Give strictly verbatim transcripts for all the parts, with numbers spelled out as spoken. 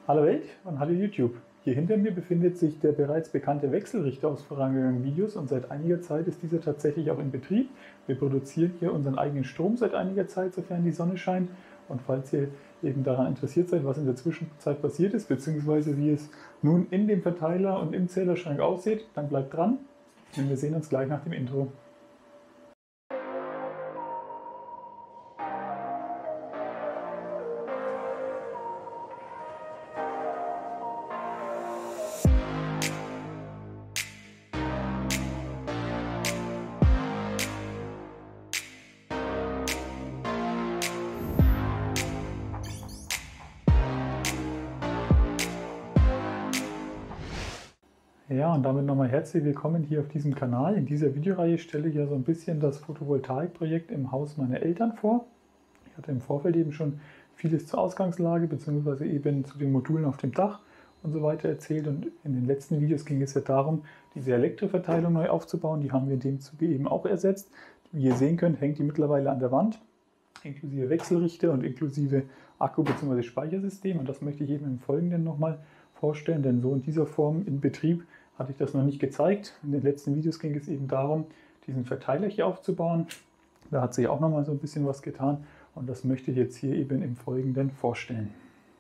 Hallo Welt und hallo YouTube. Hier hinter mir befindet sich der bereits bekannte Wechselrichter aus vorangegangenen Videos und seit einiger Zeit ist dieser tatsächlich auch in Betrieb. Wir produzieren hier unseren eigenen Strom seit einiger Zeit, sofern die Sonne scheint. Und falls ihr eben daran interessiert seid, was in der Zwischenzeit passiert ist, beziehungsweise wie es nun in dem Verteiler und im Zählerschrank aussieht, dann bleibt dran und wir sehen uns gleich nach dem Intro. Ja, und damit nochmal herzlich willkommen hier auf diesem Kanal. In dieser Videoreihe stelle ich ja so ein bisschen das Photovoltaikprojekt im Haus meiner Eltern vor. Ich hatte im Vorfeld eben schon vieles zur Ausgangslage bzw. eben zu den Modulen auf dem Dach und so weiter erzählt. Und in den letzten Videos ging es ja darum, diese Elektroverteilung neu aufzubauen. Die haben wir in dem Zuge eben auch ersetzt. Wie ihr sehen könnt, hängt die mittlerweile an der Wand, inklusive Wechselrichter und inklusive Akku bzw. Speichersystem. Und das möchte ich eben im Folgenden nochmal vorstellen, denn so in dieser Form in Betrieb hatte ich das noch nicht gezeigt. In den letzten Videos ging es eben darum, diesen Verteiler hier aufzubauen. Da hat sich auch noch mal so ein bisschen was getan und das möchte ich jetzt hier eben im Folgenden vorstellen.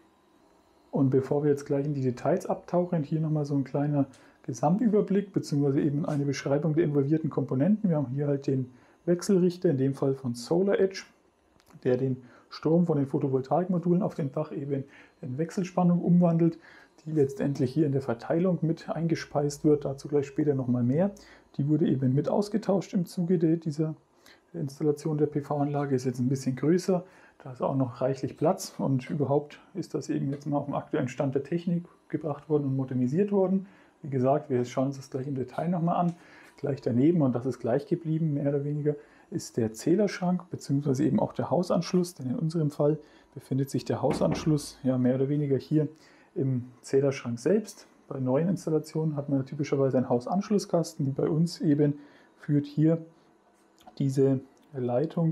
Und bevor wir jetzt gleich in die Details abtauchen, hier noch mal so ein kleiner Gesamtüberblick bzw. eben eine Beschreibung der involvierten Komponenten. Wir haben hier halt den Wechselrichter, in dem Fall von SolarEdge, der den Strom von den Photovoltaikmodulen auf dem Dach eben in Wechselspannung umwandelt, die letztendlich hier in der Verteilung mit eingespeist wird. Dazu gleich später nochmal mehr. Die wurde eben mit ausgetauscht im Zuge der, dieser Installation der P V-Anlage. Ist jetzt ein bisschen größer, da ist auch noch reichlich Platz und überhaupt ist das eben jetzt mal auf den aktuellen Stand der Technik gebracht worden und modernisiert worden. Wie gesagt, wir schauen uns das gleich im Detail nochmal an. Gleich daneben, und das ist gleich geblieben, mehr oder weniger, ist der Zählerschrank bzw. eben auch der Hausanschluss, denn in unserem Fall befindet sich der Hausanschluss ja mehr oder weniger hier im Zählerschrank selbst. Bei neuen Installationen hat man typischerweise einen Hausanschlusskasten, wie bei uns eben führt hier diese Leitung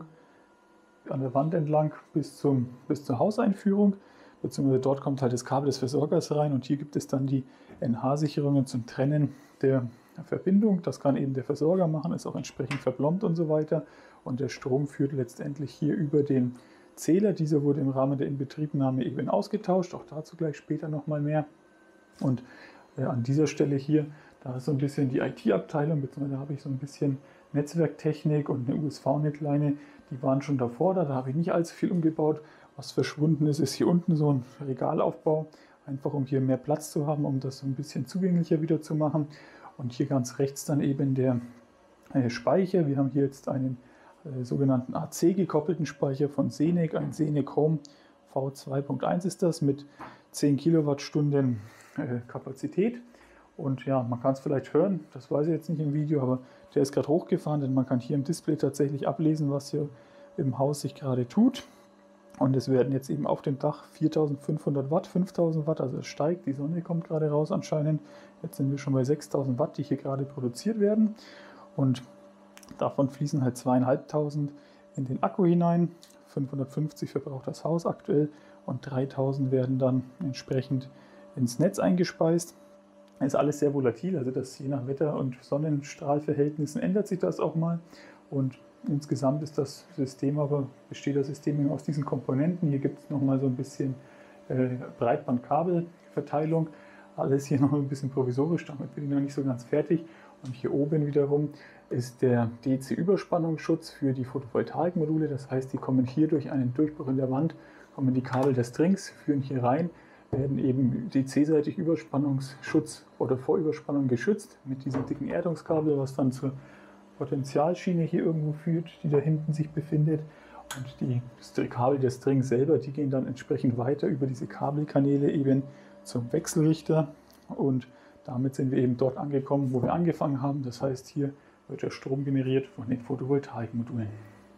an der Wand entlang bis, zum, bis zur Hauseinführung, beziehungsweise dort kommt halt das Kabel des Versorgers rein und hier gibt es dann die N H-Sicherungen zum Trennen der Verbindung. Das kann eben der Versorger machen, ist auch entsprechend verplombt und so weiter. Und der Strom führt letztendlich hier über den Zähler. Dieser wurde im Rahmen der Inbetriebnahme eben ausgetauscht, auch dazu gleich später nochmal mehr. Und äh, an dieser Stelle hier, da ist so ein bisschen die I T-Abteilung, beziehungsweise da habe ich so ein bisschen Netzwerktechnik und eine U S V-Netzleine, die waren schon davor da, da habe ich nicht allzu viel umgebaut. Was verschwunden ist, ist hier unten so ein Regalaufbau, einfach um hier mehr Platz zu haben, um das so ein bisschen zugänglicher wieder zu machen. Und hier ganz rechts dann eben der äh, Speicher. Wir haben hier jetzt einen äh, sogenannten A C gekoppelten Speicher von Senec, ein Senec Home V zwei Punkt eins ist das mit zehn Kilowattstunden äh, Kapazität. Und ja, man kann es vielleicht hören, das weiß ich jetzt nicht im Video, aber der ist gerade hochgefahren, denn man kann hier im Display tatsächlich ablesen, was hier im Haus sich gerade tut. Und es werden jetzt eben auf dem Dach viertausendfünfhundert Watt, fünftausend Watt, also es steigt, die Sonne kommt gerade raus anscheinend. Jetzt sind wir schon bei sechstausend Watt, die hier gerade produziert werden. Und davon fließen halt zweieinhalbtausend in den Akku hinein. fünfhundertfünfzig verbraucht das Haus aktuell und dreitausend werden dann entsprechend ins Netz eingespeist. Ist alles sehr volatil, also das je nach Wetter- und Sonnenstrahlverhältnissen ändert sich das auch mal. Und insgesamt ist das System aber, besteht das System aus diesen Komponenten. Hier gibt es nochmal so ein bisschen äh, Breitbandkabelverteilung. Alles hier noch ein bisschen provisorisch, damit bin ich noch nicht so ganz fertig. Und hier oben wiederum ist der D C-Überspannungsschutz für die Photovoltaikmodule. Das heißt, die kommen hier durch einen Durchbruch in der Wand, kommen die Kabel der Strings, führen hier rein, werden eben D C-seitig Überspannungsschutz oder Vorüberspannung geschützt mit diesem dicken Erdungskabel, was dann zur Potentialschiene hier irgendwo führt, die da hinten sich befindet. Und die Kabel der Strings selber, die gehen dann entsprechend weiter über diese Kabelkanäle eben zum Wechselrichter. Und damit sind wir eben dort angekommen, wo wir angefangen haben. Das heißt, hier wird der Strom generiert von den Photovoltaikmodulen.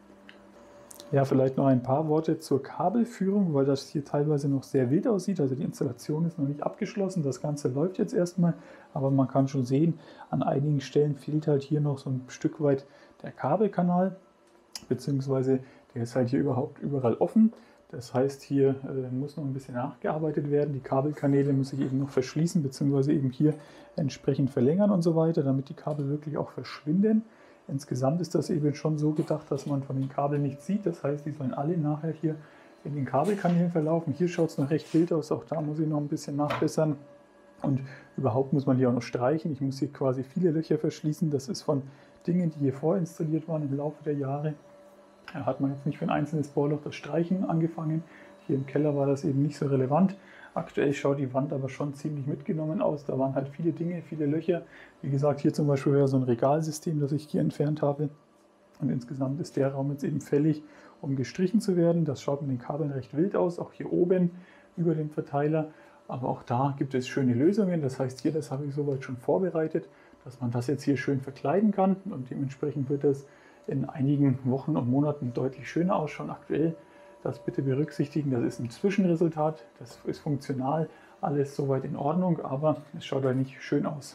Ja, vielleicht noch ein paar Worte zur Kabelführung, weil das hier teilweise noch sehr wild aussieht. Also die Installation ist noch nicht abgeschlossen, das Ganze läuft jetzt erstmal, aber man kann schon sehen, an einigen Stellen fehlt halt hier noch so ein Stück weit der Kabelkanal, beziehungsweise der ist halt hier überhaupt überall offen. Das heißt, hier äh, muss noch ein bisschen nachgearbeitet werden. Die Kabelkanäle muss ich eben noch verschließen, beziehungsweise eben hier entsprechend verlängern und so weiter, damit die Kabel wirklich auch verschwinden. Insgesamt ist das eben schon so gedacht, dass man von den Kabeln nichts sieht. Das heißt, die sollen alle nachher hier in den Kabelkanälen verlaufen. Hier schaut es noch recht wild aus, auch da muss ich noch ein bisschen nachbessern. Und überhaupt muss man hier auch noch streichen. Ich muss hier quasi viele Löcher verschließen. Das ist von Dingen, die hier vorinstalliert waren im Laufe der Jahre. Da hat man jetzt nicht für ein einzelnes Bohrloch das Streichen angefangen. Hier im Keller war das eben nicht so relevant. Aktuell schaut die Wand aber schon ziemlich mitgenommen aus. Da waren halt viele Dinge, viele Löcher. Wie gesagt, hier zum Beispiel wäre so ein Regalsystem, das ich hier entfernt habe. Und insgesamt ist der Raum jetzt eben fällig, um gestrichen zu werden. Das schaut mit den Kabeln recht wild aus, auch hier oben über dem Verteiler. Aber auch da gibt es schöne Lösungen. Das heißt hier, das habe ich soweit schon vorbereitet, dass man das jetzt hier schön verkleiden kann. Und dementsprechend wird das in einigen Wochen und Monaten deutlich schöner ausschauen. Aktuell das bitte berücksichtigen, das ist ein Zwischenresultat, das ist funktional, alles soweit in Ordnung, aber es schaut halt nicht schön aus.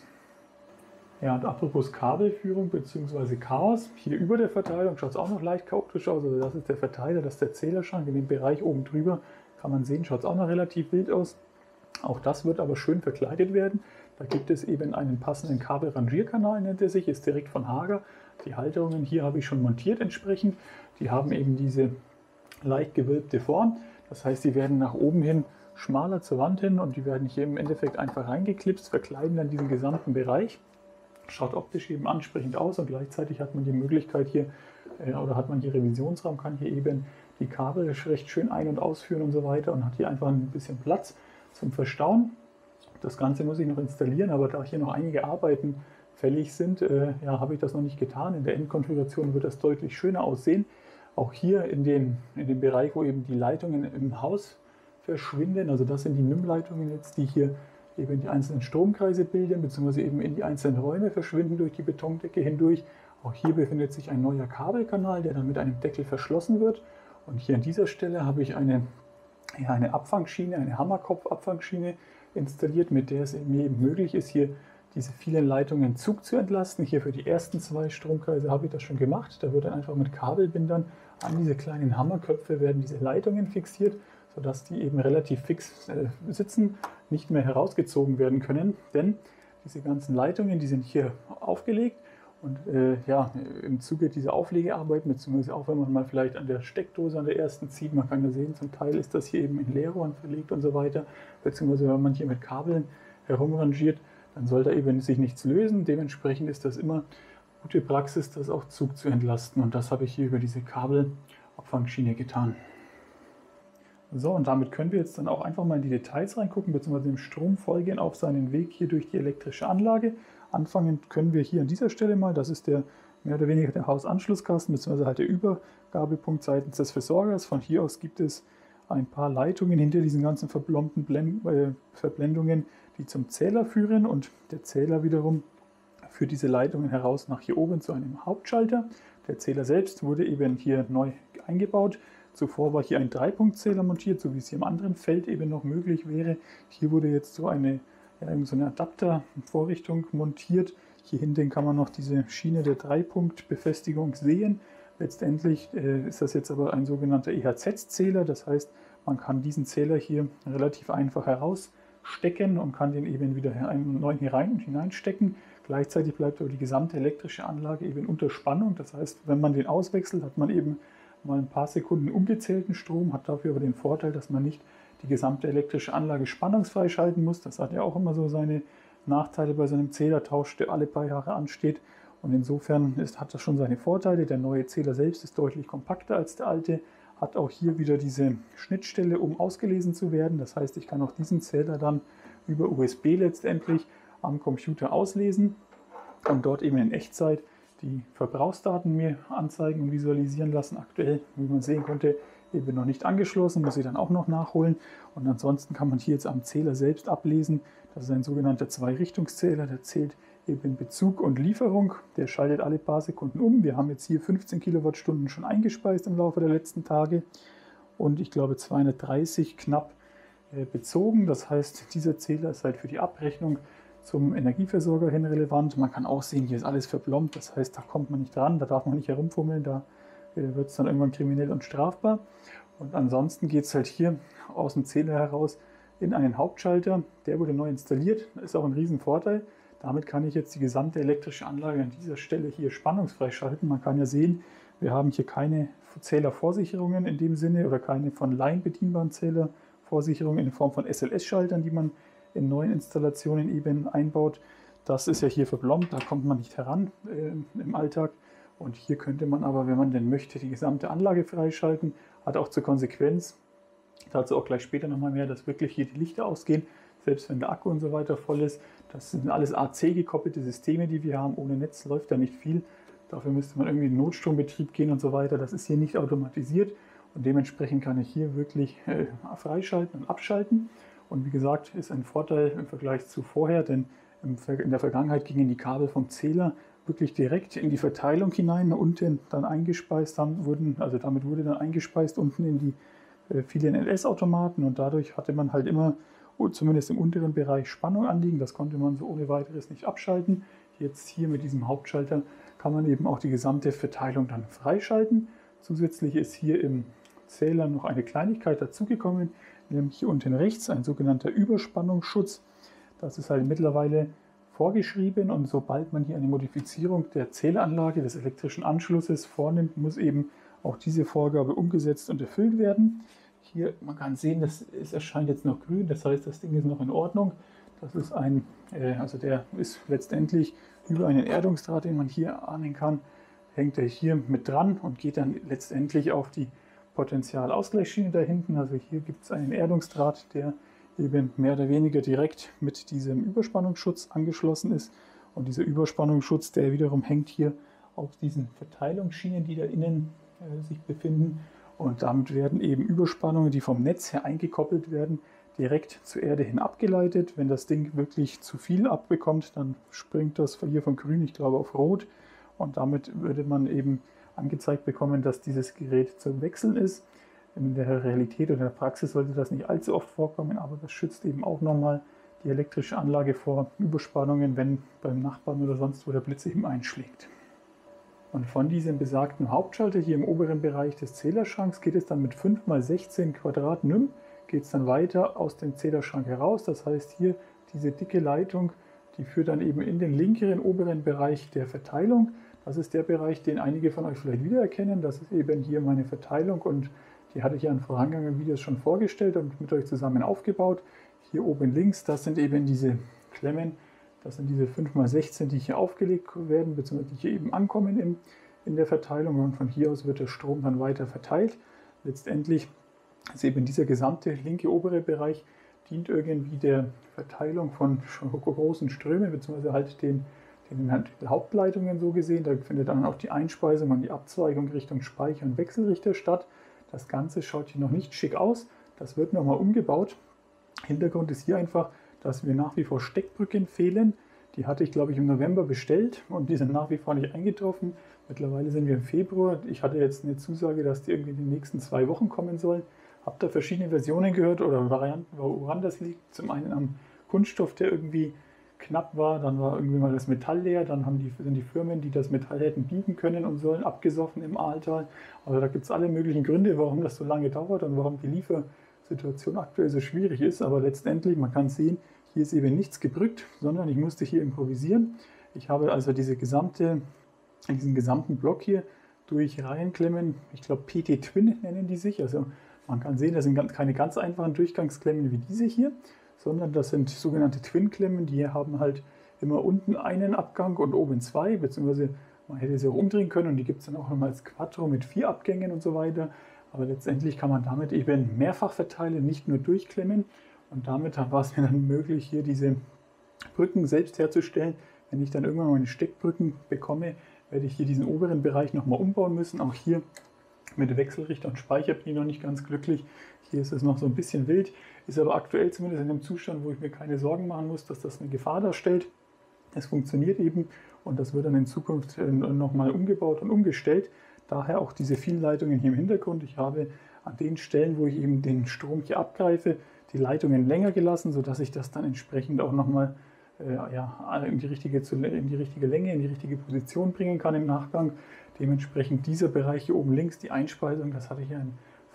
Ja, und apropos Kabelführung bzw. Chaos, hier über der Verteilung schaut es auch noch leicht chaotisch aus. Also das ist der Verteiler, das ist der Zählerschrank. In dem Bereich oben drüber kann man sehen, schaut es auch noch relativ wild aus. Auch das wird aber schön verkleidet werden. Da gibt es eben einen passenden Kabelrangierkanal, nennt er sich, ist direkt von Hager. Die Halterungen hier habe ich schon montiert entsprechend. Die haben eben diese leicht gewölbte Form. Das heißt, die werden nach oben hin schmaler zur Wand hin und die werden hier im Endeffekt einfach reingeklipst, verkleiden dann diesen gesamten Bereich. Schaut optisch eben ansprechend aus und gleichzeitig hat man die Möglichkeit hier, äh, oder hat man hier Revisionsraum, kann hier eben die Kabel recht schön ein- und ausführen und so weiter und hat hier einfach ein bisschen Platz zum Verstauen. Das Ganze muss ich noch installieren, aber da hier noch einige Arbeiten fällig sind, äh, ja, habe ich das noch nicht getan. In der Endkonfiguration wird das deutlich schöner aussehen. Auch hier in, den, in dem Bereich, wo eben die Leitungen im Haus verschwinden, also das sind die N I M-Leitungen jetzt, die hier eben die einzelnen Stromkreise bilden, beziehungsweise eben in die einzelnen Räume verschwinden durch die Betondecke hindurch. Auch hier befindet sich ein neuer Kabelkanal, der dann mit einem Deckel verschlossen wird. Und hier an dieser Stelle habe ich eine, ja, eine Abfangschiene, eine Hammerkopf-Abfangschiene installiert, mit der es mir eben möglich ist, hier diese vielen Leitungen Zug zu entlasten. Hier für die ersten zwei Stromkreise habe ich das schon gemacht. Da wird dann einfach mit Kabelbindern an diese kleinen Hammerköpfe werden diese Leitungen fixiert, sodass die eben relativ fix äh, sitzen, nicht mehr herausgezogen werden können. Denn diese ganzen Leitungen, die sind hier aufgelegt und äh, ja, im Zuge dieser Auflegearbeit, beziehungsweise auch wenn man mal vielleicht an der Steckdose an der ersten zieht, man kann ja sehen, zum Teil ist das hier eben in Leerrohren verlegt und so weiter, beziehungsweise wenn man hier mit Kabeln herumrangiert, dann soll da eben sich nichts lösen. Dementsprechend ist das immer gute Praxis, das auch Zug zu entlasten. Und das habe ich hier über diese Kabelabfangschiene getan. So, und damit können wir jetzt dann auch einfach mal in die Details reingucken, beziehungsweise dem Strom folgen auf seinen Weg hier durch die elektrische Anlage. Anfangen können wir hier an dieser Stelle mal, das ist der mehr oder weniger der Hausanschlusskasten, beziehungsweise halt der Übergabepunkt seitens des Versorgers. Von hier aus gibt es ein paar Leitungen hinter diesen ganzen verblombten Blend äh, Verblendungen, die zum Zähler führen, und der Zähler wiederum führt diese Leitungen heraus nach hier oben zu einem Hauptschalter. Der Zähler selbst wurde eben hier neu eingebaut. Zuvor war hier ein Dreipunktzähler montiert, so wie es hier im anderen Feld eben noch möglich wäre. Hier wurde jetzt so eine, ja, so eine Adaptervorrichtung montiert. Hier hinten kann man noch diese Schiene der Dreipunktbefestigung sehen. Letztendlich äh, ist das jetzt aber ein sogenannter E H Z-Zähler. Das heißt, man kann diesen Zähler hier relativ einfach herausstecken und kann den eben wieder einen neuen hier rein und hineinstecken. Gleichzeitig bleibt aber die gesamte elektrische Anlage eben unter Spannung. Das heißt, wenn man den auswechselt, hat man eben mal ein paar Sekunden ungezählten Strom, hat dafür aber den Vorteil, dass man nicht die gesamte elektrische Anlage spannungsfrei schalten muss. Das hat ja auch immer so seine Nachteile bei so einem Zählertausch, der alle paar Jahre ansteht. Und insofern ist, hat das schon seine Vorteile. Der neue Zähler selbst ist deutlich kompakter als der alte, hat auch hier wieder diese Schnittstelle, um ausgelesen zu werden. Das heißt, ich kann auch diesen Zähler dann über U S B letztendlich am Computer auslesen und dort eben in Echtzeit die Verbrauchsdaten mir anzeigen und visualisieren lassen. Aktuell, wie man sehen konnte, eben noch nicht angeschlossen, muss ich dann auch noch nachholen. Und ansonsten kann man hier jetzt am Zähler selbst ablesen. Das ist ein sogenannter Zwei-Richtungszähler, der zählt eben Bezug und Lieferung. Der schaltet alle paar Sekunden um. Wir haben jetzt hier fünfzehn Kilowattstunden schon eingespeist im Laufe der letzten Tage und ich glaube zweihundertdreißig knapp bezogen. Das heißt, dieser Zähler ist halt für die Abrechnung zum Energieversorger hin relevant. Man kann auch sehen, hier ist alles verplombt, das heißt, da kommt man nicht dran, da darf man nicht herumfummeln, da wird es dann irgendwann kriminell und strafbar. Und ansonsten geht es halt hier aus dem Zähler heraus in einen Hauptschalter. Der wurde neu installiert, das ist auch ein Riesenvorteil. Damit kann ich jetzt die gesamte elektrische Anlage an dieser Stelle hier spannungsfrei schalten. Man kann ja sehen, wir haben hier keine Zählervorsicherungen in dem Sinne oder keine von Laien bedienbaren Zählervorsicherungen in Form von S L S-Schaltern, die man in neuen Installationen eben einbaut. Das ist ja hier verblombt, da kommt man nicht heran äh, im Alltag. Und hier könnte man aber, wenn man denn möchte, die gesamte Anlage freischalten. Hat auch zur Konsequenz, dazu auch gleich später nochmal mehr, dass wirklich hier die Lichter ausgehen, selbst wenn der Akku und so weiter voll ist. Das sind alles A C gekoppelte Systeme, die wir haben. Ohne Netz läuft da nicht viel. Dafür müsste man irgendwie in den Notstrombetrieb gehen und so weiter. Das ist hier nicht automatisiert und dementsprechend kann ich hier wirklich äh, freischalten und abschalten. Und wie gesagt, ist ein Vorteil im Vergleich zu vorher, denn in der Vergangenheit gingen die Kabel vom Zähler wirklich direkt in die Verteilung hinein, unten dann eingespeist, dann wurden, also damit wurde dann eingespeist unten in die äh, vielen L S-Automaten und dadurch hatte man halt immer, zumindest im unteren Bereich, Spannung anliegen. Das konnte man so ohne weiteres nicht abschalten. Jetzt hier mit diesem Hauptschalter kann man eben auch die gesamte Verteilung dann freischalten. Zusätzlich ist hier im Zähler noch eine Kleinigkeit dazugekommen, nämlich hier unten rechts ein sogenannter Überspannungsschutz. Das ist halt mittlerweile vorgeschrieben und sobald man hier eine Modifizierung der Zähleranlage, des elektrischen Anschlusses vornimmt, muss eben auch diese Vorgabe umgesetzt und erfüllt werden. Hier, man kann sehen, das, es erscheint jetzt noch grün, das heißt, das Ding ist noch in Ordnung. Das ist ein, äh, also der ist letztendlich über einen Erdungsdraht, den man hier ahnen kann, hängt er hier mit dran und geht dann letztendlich auf die Potentialausgleichsschiene da hinten. Also hier gibt es einen Erdungsdraht, der eben mehr oder weniger direkt mit diesem Überspannungsschutz angeschlossen ist. Und dieser Überspannungsschutz, der wiederum hängt hier auf diesen Verteilungsschienen, die da innen äh, sich befinden. Und damit werden eben Überspannungen, die vom Netz her eingekoppelt werden, direkt zur Erde hin abgeleitet. Wenn das Ding wirklich zu viel abbekommt, dann springt das hier von grün, ich glaube, auf rot. Und damit würde man eben angezeigt bekommen, dass dieses Gerät zum Wechseln ist. In der Realität oder in der Praxis sollte das nicht allzu oft vorkommen, aber das schützt eben auch nochmal die elektrische Anlage vor Überspannungen, wenn beim Nachbarn oder sonst wo der Blitz eben einschlägt. Und von diesem besagten Hauptschalter hier im oberen Bereich des Zählerschranks geht es dann mit fünf mal sechzehn Quadrat N I M, geht es dann weiter aus dem Zählerschrank heraus. Das heißt, hier diese dicke Leitung, die führt dann eben in den linkeren oberen Bereich der Verteilung. Das ist der Bereich, den einige von euch vielleicht wiedererkennen. Das ist eben hier meine Verteilung und die hatte ich ja in vorangegangenen Videos schon vorgestellt und mit euch zusammen aufgebaut. Hier oben links, das sind eben diese Klemmen, das sind diese fünf mal sechzehn, die hier aufgelegt werden, beziehungsweise die hier eben ankommen in, in der Verteilung und von hier aus wird der Strom dann weiter verteilt. Letztendlich ist eben dieser gesamte linke obere Bereich dient irgendwie der Verteilung von großen Strömen, beziehungsweise halt den, den Hauptleitungen so gesehen. Da findet dann auch die Einspeisung und die Abzweigung Richtung Speicher- und Wechselrichter statt. Das Ganze schaut hier noch nicht schick aus, das wird nochmal umgebaut. Hintergrund ist hier einfach, dass mir nach wie vor Steckbrücken fehlen. Die hatte ich, glaube ich, im November bestellt und die sind nach wie vor nicht eingetroffen. Mittlerweile sind wir im Februar. Ich hatte jetzt eine Zusage, dass die irgendwie in den nächsten zwei Wochen kommen sollen. Habe da verschiedene Versionen gehört oder Varianten, woran das liegt. Zum einen am Kunststoff, der irgendwie knapp war, dann war irgendwie mal das Metall leer, dann haben die, sind die Firmen, die das Metall hätten biegen können und sollen, abgesoffen im Aaltal. Also da gibt es alle möglichen Gründe, warum das so lange dauert und warum die Liefersituation aktuell so schwierig ist. Aber letztendlich, man kann sehen, hier ist eben nichts gebrückt, sondern ich musste hier improvisieren. Ich habe also diese gesamte, diesen gesamten Block hier durch Reihenklemmen, ich glaube P T-Twin nennen die sich, also man kann sehen, das sind keine ganz einfachen Durchgangsklemmen wie diese hier, sondern das sind sogenannte Twin-Klemmen, die haben halt immer unten einen Abgang und oben zwei, beziehungsweise man hätte sie auch umdrehen können und die gibt es dann auch nochmal als Quattro mit vier Abgängen und so weiter. Aber letztendlich kann man damit eben mehrfach verteilen, nicht nur durchklemmen. Und damit war es mir dann möglich, hier diese Brücken selbst herzustellen. Wenn ich dann irgendwann meine Steckbrücken bekomme, werde ich hier diesen oberen Bereich nochmal umbauen müssen. Auch hier mit Wechselrichter und Speicher bin ich noch nicht ganz glücklich. Hier ist es noch so ein bisschen wild, ist aber aktuell zumindest in einem Zustand, wo ich mir keine Sorgen machen muss, dass das eine Gefahr darstellt. Es funktioniert eben und das wird dann in Zukunft nochmal umgebaut und umgestellt. Daher auch diese vielen Leitungen hier im Hintergrund. Ich habe an den Stellen, wo ich eben den Strom hier abgreife, die Leitungen länger gelassen, sodass ich das dann entsprechend auch nochmal äh, ja, in, die richtige, in die richtige Länge, in die richtige Position bringen kann im Nachgang. Dementsprechend dieser Bereich hier oben links, die Einspeisung, das hatte ich ja in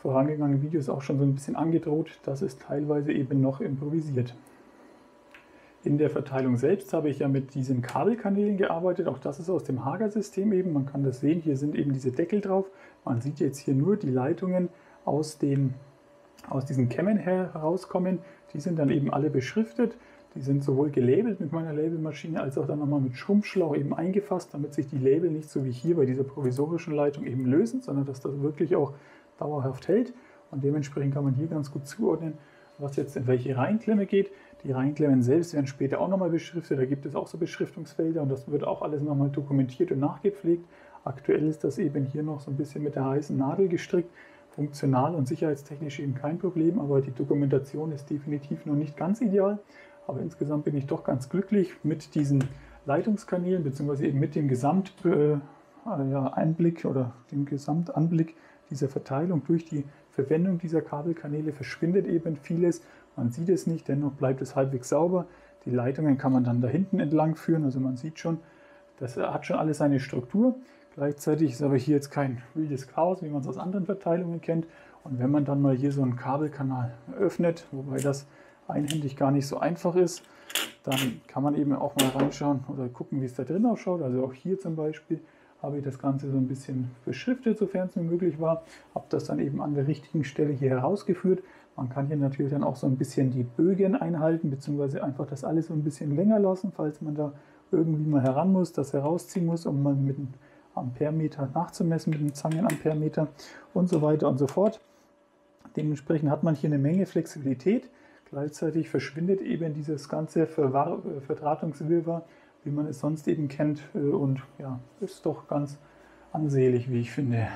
vorangegangenen Videos auch schon so ein bisschen angedroht, das ist teilweise eben noch improvisiert. In der Verteilung selbst habe ich ja mit diesen Kabelkanälen gearbeitet, auch das ist aus dem Hager-System eben, man kann das sehen, hier sind eben diese Deckel drauf, man sieht jetzt hier nur die Leitungen aus, den, aus diesen Kämmen herauskommen, die sind dann eben alle beschriftet, die sind sowohl gelabelt mit meiner Labelmaschine als auch dann nochmal mit Schrumpfschlauch eben eingefasst, damit sich die Label nicht so wie hier bei dieser provisorischen Leitung eben lösen, sondern dass das wirklich auch dauerhaft hält und dementsprechend kann man hier ganz gut zuordnen, was jetzt in welche Reihenklemme geht. Die Reihenklemmen selbst werden später auch nochmal beschriftet, da gibt es auch so Beschriftungsfelder und das wird auch alles nochmal dokumentiert und nachgepflegt. Aktuell ist das eben hier noch so ein bisschen mit der heißen Nadel gestrickt, funktional und sicherheitstechnisch eben kein Problem, aber die Dokumentation ist definitiv noch nicht ganz ideal. Aber insgesamt bin ich doch ganz glücklich mit diesen Leitungskanälen bzw. eben mit dem Gesamteinblick äh, oder dem Gesamtanblick dieser Verteilung. Durch die Verwendung dieser Kabelkanäle verschwindet eben vieles. Man sieht es nicht, dennoch bleibt es halbwegs sauber. Die Leitungen kann man dann da hinten entlang führen, also man sieht schon, das hat schon alles seine Struktur. Gleichzeitig ist aber hier jetzt kein wildes Chaos, wie man es aus anderen Verteilungen kennt. Und wenn man dann mal hier so einen Kabelkanal öffnet, wobei das einhändig gar nicht so einfach ist, dann kann man eben auch mal reinschauen oder gucken, wie es da drin ausschaut. Also auch hier zum Beispiel habe ich das Ganze so ein bisschen beschriftet, sofern es mir möglich war. Habe das dann eben an der richtigen Stelle hier herausgeführt. Man kann hier natürlich dann auch so ein bisschen die Bögen einhalten, beziehungsweise einfach das alles so ein bisschen länger lassen, falls man da irgendwie mal heran muss, das herausziehen muss, um mal mit einem Amperemeter nachzumessen, mit einem Zangenamperemeter und so weiter und so fort. Dementsprechend hat man hier eine Menge Flexibilität. Gleichzeitig verschwindet eben dieses ganze Verdrahtungswirrwarr, wie man es sonst eben kennt, und ja, ist doch ganz ansehlich, wie ich finde.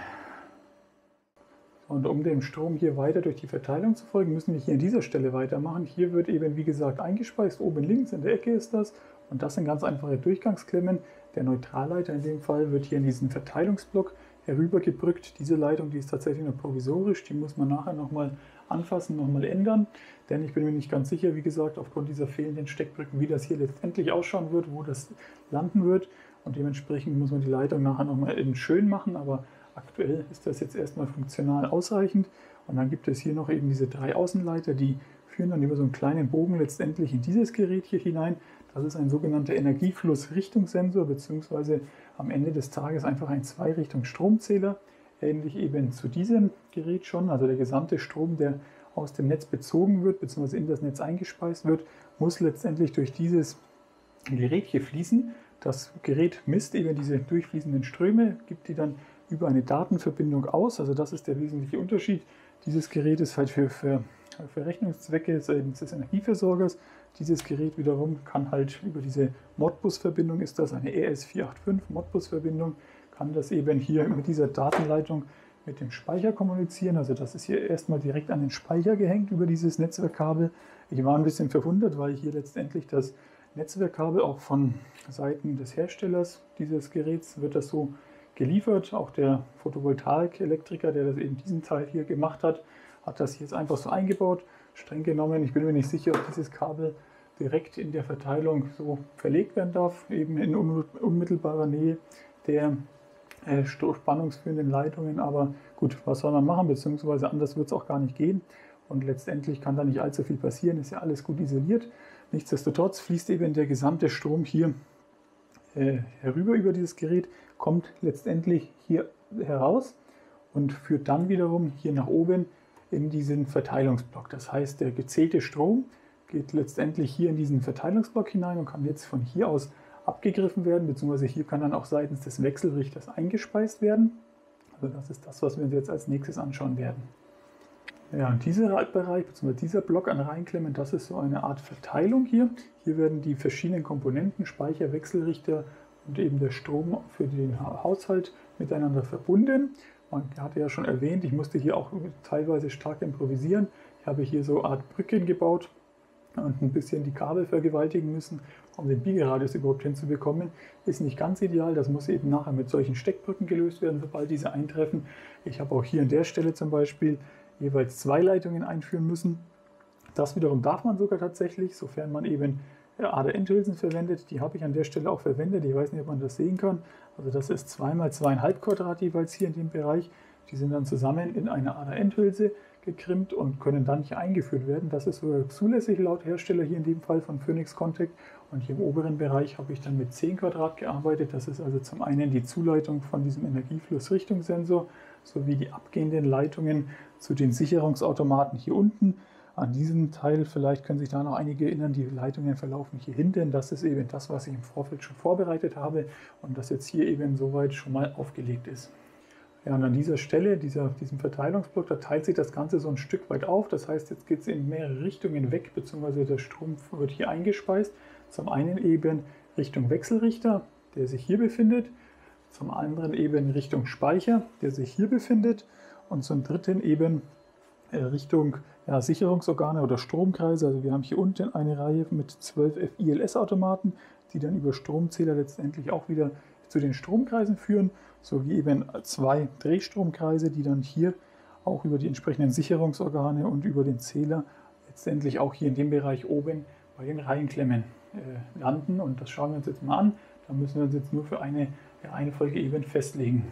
Und um dem Strom hier weiter durch die Verteilung zu folgen, müssen wir hier an dieser Stelle weitermachen. Hier wird eben, wie gesagt, eingespeist, oben links in der Ecke ist das. Und das sind ganz einfache Durchgangsklemmen. Der Neutralleiter in dem Fall wird hier in diesen Verteilungsblock herübergebrückt. Diese Leitung, die ist tatsächlich noch provisorisch, die muss man nachher nochmal anfassen, nochmal ändern. Denn ich bin mir nicht ganz sicher, wie gesagt, aufgrund dieser fehlenden Steckbrücken, wie das hier letztendlich ausschauen wird, wo das landen wird. Und dementsprechend muss man die Leitung nachher nochmal in schön machen, aber aktuell ist das jetzt erstmal funktional ausreichend. Und dann gibt es hier noch eben diese drei Außenleiter, die führen dann über so einen kleinen Bogen letztendlich in dieses Gerät hier hinein. Das ist ein sogenannter Energieflussrichtungssensor, beziehungsweise am Ende des Tages einfach ein Zweirichtungs-Stromzähler. Ähnlich eben zu diesem Gerät schon, also der gesamte Strom, der aus dem Netz bezogen wird, beziehungsweise in das Netz eingespeist wird, muss letztendlich durch dieses Gerät hier fließen. Das Gerät misst eben diese durchfließenden Ströme, gibt die dann über eine Datenverbindung aus. Also das ist der wesentliche Unterschied. Dieses Gerät ist halt für, für, für Rechnungszwecke des Energieversorgers. Dieses Gerät wiederum kann halt über diese Modbus-Verbindung, ist das eine E S vier acht fünf Modbus-Verbindung, kann das eben hier mit dieser Datenleitung mit dem Speicher kommunizieren. Also das ist hier erstmal direkt an den Speicher gehängt über dieses Netzwerkkabel. Ich war ein bisschen verwundert, weil hier letztendlich das Netzwerkkabel auch von Seiten des Herstellers dieses Geräts wird das so geliefert. Auch der Photovoltaik-Elektriker, der das eben diesen Teil hier gemacht hat, hat das jetzt einfach so eingebaut. Streng genommen, ich bin mir nicht sicher, ob dieses Kabel direkt in der Verteilung so verlegt werden darf, eben in unmittelbarer Nähe der äh, spannungsführenden Leitungen. Aber gut, was soll man machen, beziehungsweise anders wird es auch gar nicht gehen. Und letztendlich kann da nicht allzu viel passieren, ist ja alles gut isoliert. Nichtsdestotrotz fließt eben der gesamte Strom hier äh, herüber über dieses Gerät, kommt letztendlich hier heraus und führt dann wiederum hier nach oben in diesen Verteilungsblock. Das heißt, der gezählte Strom geht letztendlich hier in diesen Verteilungsblock hinein und kann jetzt von hier aus abgegriffen werden, beziehungsweise hier kann dann auch seitens des Wechselrichters eingespeist werden. Also das ist das, was wir uns jetzt als nächstes anschauen werden. Ja, und dieser Bereich, beziehungsweise dieser Block an Reihenklemmen, das ist so eine Art Verteilung hier. Hier werden die verschiedenen Komponenten, Speicher, Wechselrichter und eben der Strom für den Haushalt miteinander verbunden. Man hatte ja schon erwähnt, ich musste hier auch teilweise stark improvisieren. Ich habe hier so eine Art Brücken gebaut und ein bisschen die Kabel vergewaltigen müssen, um den Biegeradius überhaupt hinzubekommen. Ist nicht ganz ideal, das muss eben nachher mit solchen Steckbrücken gelöst werden, sobald diese eintreffen. Ich habe auch hier an der Stelle zum Beispiel jeweils zwei Leitungen einführen müssen. Das wiederum darf man sogar tatsächlich, sofern man eben A D N-Hülsen verwendet. Die habe ich an der Stelle auch verwendet. Ich weiß nicht, ob man das sehen kann. Also das ist zwei mal zwei Komma fünf Quadrat jeweils hier in dem Bereich. Die sind dann zusammen in eine A D A-Endhülse gekrimmt und können dann hier eingeführt werden. Das ist sogar zulässig laut Hersteller, hier in dem Fall von Phoenix Contact. Und hier im oberen Bereich habe ich dann mit zehn Quadrat gearbeitet. Das ist also zum einen die Zuleitung von diesem Energieflussrichtungssensor sowie die abgehenden Leitungen zu den Sicherungsautomaten hier unten. An diesem Teil, vielleicht können sich da noch einige erinnern, die Leitungen verlaufen hier hinten. Das ist eben das, was ich im Vorfeld schon vorbereitet habe und das jetzt hier eben soweit schon mal aufgelegt ist. Ja, und an dieser Stelle, dieser, diesem Verteilungsblock, da teilt sich das Ganze so ein Stück weit auf. Das heißt, jetzt geht es in mehrere Richtungen weg, beziehungsweise der Strom wird hier eingespeist. Zum einen eben Richtung Wechselrichter, der sich hier befindet. Zum anderen eben Richtung Speicher, der sich hier befindet. Und zum dritten eben Richtung ja, Sicherungsorgane oder Stromkreise. Also wir haben hier unten eine Reihe mit zwölf F I L S-Automaten, die dann über Stromzähler letztendlich auch wieder zu den Stromkreisen führen, sowie eben zwei Drehstromkreise, die dann hier auch über die entsprechenden Sicherungsorgane und über den Zähler letztendlich auch hier in dem Bereich oben bei den Reihenklemmen äh, landen. Und das schauen wir uns jetzt mal an. Da müssen wir uns jetzt nur für eine Reihenfolge eben festlegen.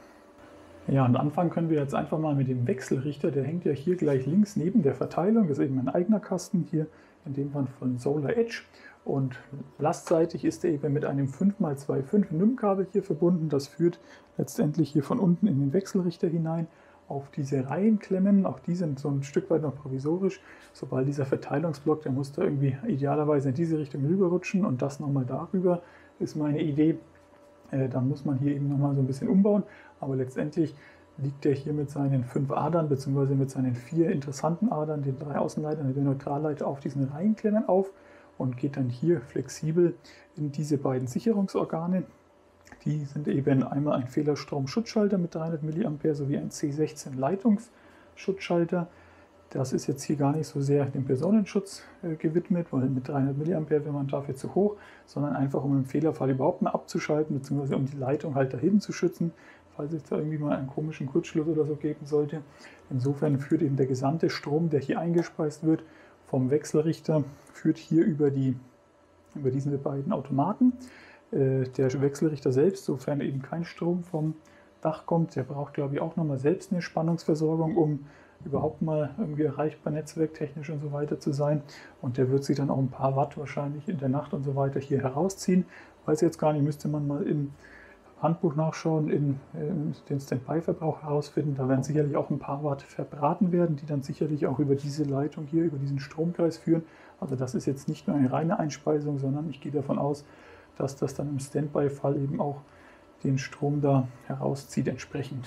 Ja, und anfangen können wir jetzt einfach mal mit dem Wechselrichter. Der hängt ja hier gleich links neben der Verteilung. Das ist eben ein eigener Kasten hier, in dem Fall von Solar Edge. Und lastseitig ist er eben mit einem fünf mal zwei Komma fünf N I M-Kabel hier verbunden. Das führt letztendlich hier von unten in den Wechselrichter hinein auf diese Reihenklemmen. Auch die sind so ein Stück weit noch provisorisch. Sobald dieser Verteilungsblock, der muss da irgendwie idealerweise in diese Richtung rüberrutschen und das nochmal darüber, ist meine Idee. Äh, dann muss man hier eben nochmal so ein bisschen umbauen. Aber letztendlich liegt er hier mit seinen fünf Adern bzw. mit seinen vier interessanten Adern, den drei Außenleitern und der Neutralleiter auf diesen Reihenklemmen auf und geht dann hier flexibel in diese beiden Sicherungsorgane. Die sind eben einmal ein Fehlerstrom-Schutzschalter mit dreihundert Milliampere sowie ein C sechzehn Leitungsschutzschalter. Das ist jetzt hier gar nicht so sehr dem Personenschutz äh, gewidmet, weil mit dreihundert Milliampere wäre man dafür zu hoch, sondern einfach um im Fehlerfall überhaupt mal abzuschalten, beziehungsweise um die Leitung halt dahin zu schützen, falls es da irgendwie mal einen komischen Kurzschluss oder so geben sollte. Insofern führt eben der gesamte Strom, der hier eingespeist wird, vom Wechselrichter, führt hier über, die, über diese beiden Automaten. Äh, der Wechselrichter selbst, sofern eben kein Strom vom Dach kommt, der braucht, glaube ich, auch nochmal selbst eine Spannungsversorgung, um überhaupt mal irgendwie erreichbar netzwerktechnisch und so weiter zu sein. Und der wird sich dann auch ein paar Watt wahrscheinlich in der Nacht und so weiter hier herausziehen. Weiß jetzt gar nicht, müsste man mal im Handbuch nachschauen, in, in den Standby-Verbrauch herausfinden. Da werden sicherlich auch ein paar Watt verbraten werden, die dann sicherlich auch über diese Leitung hier, über diesen Stromkreis führen. Also das ist jetzt nicht nur eine reine Einspeisung, sondern ich gehe davon aus, dass das dann im Standby-Fall eben auch den Strom da herauszieht entsprechend.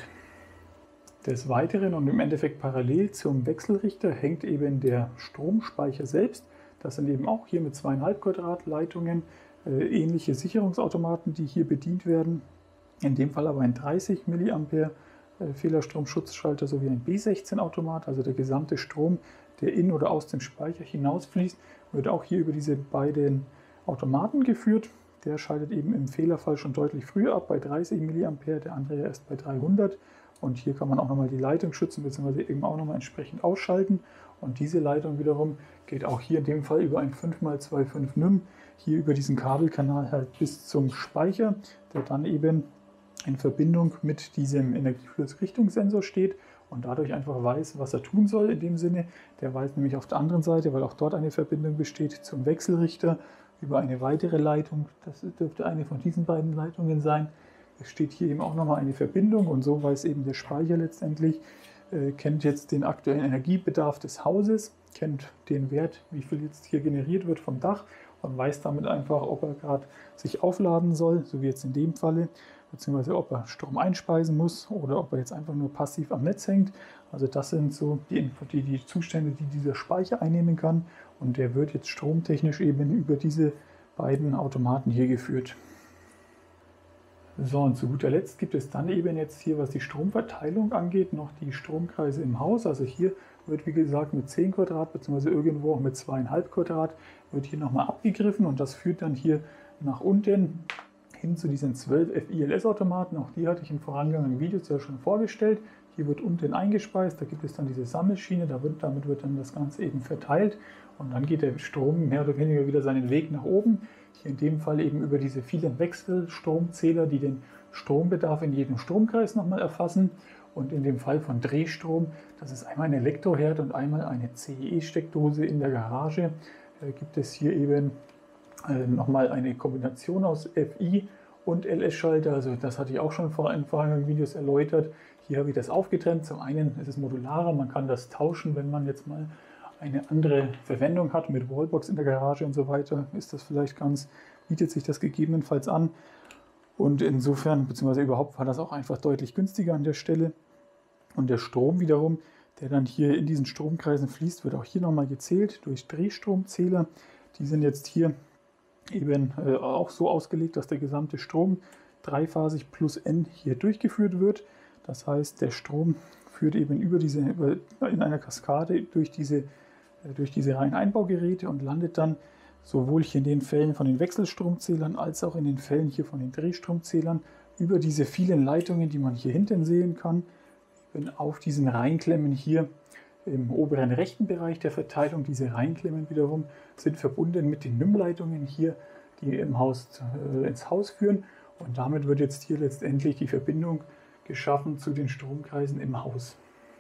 Des Weiteren und im Endeffekt parallel zum Wechselrichter hängt eben der Stromspeicher selbst. Das sind eben auch hier mit zweieinhalb Quadrat Leitungen äh, ähnliche Sicherungsautomaten, die hier bedient werden. In dem Fall aber ein dreißig Milliampere äh, Fehlerstromschutzschalter sowie ein B sechzehn Automat. Also der gesamte Strom, der in oder aus dem Speicher hinausfließt, wird auch hier über diese beiden Automaten geführt. Der schaltet eben im Fehlerfall schon deutlich früher ab, bei dreißig Milliampere, der andere erst bei dreihundert. Und hier kann man auch nochmal die Leitung schützen, beziehungsweise eben auch nochmal entsprechend ausschalten. Und diese Leitung wiederum geht auch hier in dem Fall über ein fünf mal zwei Komma fünf N I M, hier über diesen Kabelkanal halt bis zum Speicher, der dann eben in Verbindung mit diesem Energieflussrichtungssensor steht und dadurch einfach weiß, was er tun soll in dem Sinne. Der weiß nämlich auf der anderen Seite, weil auch dort eine Verbindung besteht, zum Wechselrichter über eine weitere Leitung. Das dürfte eine von diesen beiden Leitungen sein. Es steht hier eben auch nochmal eine Verbindung und so weiß eben der Speicher letztendlich, äh, kennt jetzt den aktuellen Energiebedarf des Hauses, kennt den Wert, wie viel jetzt hier generiert wird vom Dach und weiß damit einfach, ob er gerade sich aufladen soll, so wie jetzt in dem Falle, beziehungsweise ob er Strom einspeisen muss oder ob er jetzt einfach nur passiv am Netz hängt. Also das sind so die, die, die Zustände, die dieser Speicher einnehmen kann und der wird jetzt stromtechnisch eben über diese beiden Automaten hier geführt. So, und zu guter Letzt gibt es dann eben jetzt hier, was die Stromverteilung angeht, noch die Stromkreise im Haus. Also hier wird, wie gesagt, mit zehn Quadrat bzw. irgendwo auch mit zweieinhalb Quadrat wird hier nochmal abgegriffen und das führt dann hier nach unten hin zu diesen zwölf F I L S-Automaten. Auch die hatte ich im vorangegangenen Video ja schon vorgestellt. Hier wird unten eingespeist, da gibt es dann diese Sammelschiene, da wird, damit wird dann das Ganze eben verteilt und dann geht der Strom mehr oder weniger wieder seinen Weg nach oben. Hier in dem Fall eben über diese vielen Wechselstromzähler, die den Strombedarf in jedem Stromkreis nochmal erfassen. Und in dem Fall von Drehstrom, das ist einmal ein Elektroherd und einmal eine C E E-Steckdose in der Garage, äh, gibt es hier eben äh, nochmal eine Kombination aus F I und L S-Schalter. Also das hatte ich auch schon vor in vorherigen Videos erläutert. Hier habe ich das aufgetrennt. Zum einen ist es modularer, man kann das tauschen, wenn man jetzt mal eine andere Verwendung hat mit Wallbox in der Garage und so weiter, ist das vielleicht ganz, bietet sich das gegebenenfalls an. Und insofern, beziehungsweise überhaupt, war das auch einfach deutlich günstiger an der Stelle. Und der Strom wiederum, der dann hier in diesen Stromkreisen fließt, wird auch hier nochmal gezählt durch Drehstromzähler. Die sind jetzt hier eben äh, auch so ausgelegt, dass der gesamte Strom dreiphasig plus N hier durchgeführt wird. Das heißt, der Strom führt eben über diese, über, in einer Kaskade durch diese, äh, durch diese Reiheneinbaugeräte und landet dann sowohl hier in den Fällen von den Wechselstromzählern als auch in den Fällen hier von den Drehstromzählern über diese vielen Leitungen, die man hier hinten sehen kann, eben auf diesen Reihenklemmen hier im oberen rechten Bereich der Verteilung. Diese Reihenklemmen wiederum sind verbunden mit den N I M-Leitungen hier, die im Haus, äh, ins Haus führen. Und damit wird jetzt hier letztendlich die Verbindung geschaffen zu den Stromkreisen im Haus.